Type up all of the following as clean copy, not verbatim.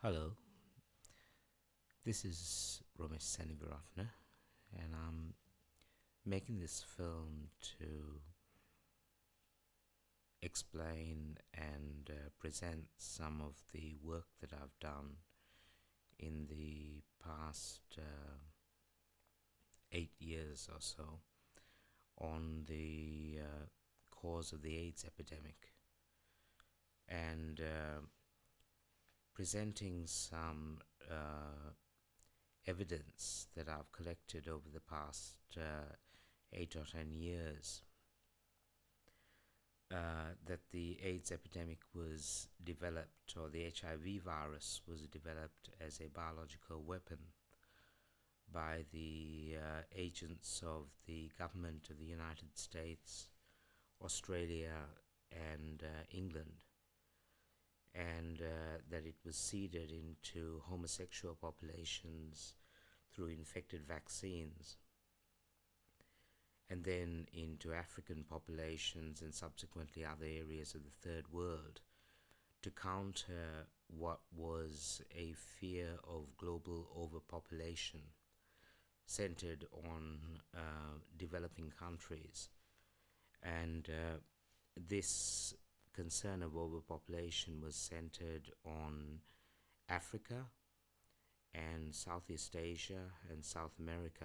Hello, this is Ramesh Seniviratna, and I'm making this film to explain and present some of the work that I've done in the past 8 years or so on the cause of the AIDS epidemic, and presenting some evidence that I've collected over the past 8 or 10 years that the AIDS epidemic was developed, or the HIV virus was developed as a biological weapon by the agents of the government of the United States, Australia, and England, and that it was seeded into homosexual populations through infected vaccines, and then into African populations and subsequently other areas of the third world to counter what was a fear of global overpopulation centered on developing countries. And this concern of overpopulation was centered on Africa and Southeast Asia and South America.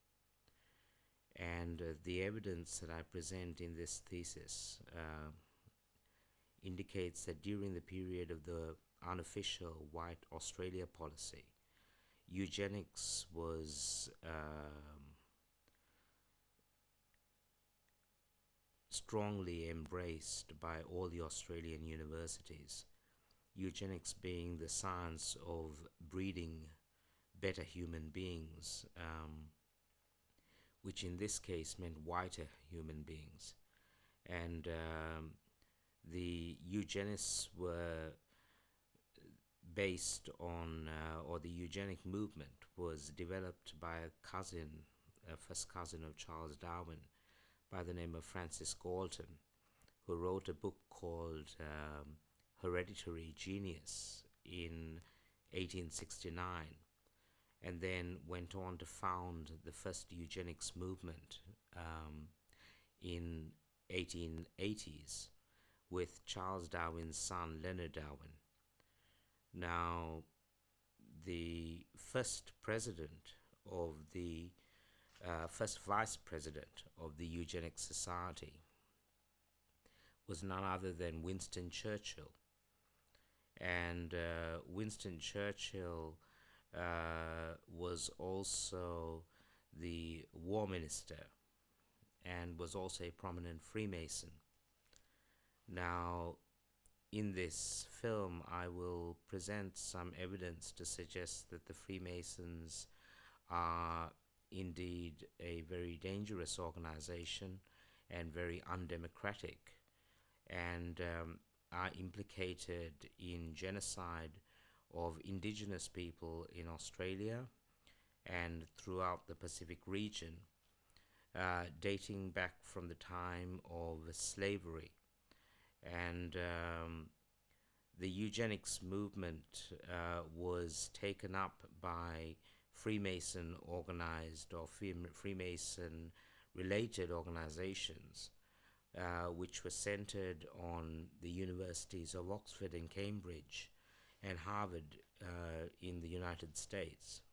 And the evidence that I present in this thesis indicates that during the period of the unofficial white Australia policy, eugenics was strongly embraced by all the Australian universities, eugenics being the science of breeding better human beings, which in this case meant whiter human beings. And the eugenists were based on, or the eugenic movement was developed by a first cousin of Charles Darwin, by the name of Francis Galton, who wrote a book called Hereditary Genius in 1869, and then went on to found the first eugenics movement in 1880s with Charles Darwin's son Leonard Darwin. Now, the first president of the first vice president of the Eugenics Society was none other than Winston Churchill. And Winston Churchill was also the war minister and was also a prominent Freemason. Now, in this film, I will present some evidence to suggest that the Freemasons are indeed a very dangerous organization and very undemocratic, and are implicated in genocide of indigenous people in Australia and throughout the Pacific region, dating back from the time of slavery. And the eugenics movement was taken up by Freemason organized or Freemason related organizations, which were centered on the universities of Oxford and Cambridge and Harvard in the United States.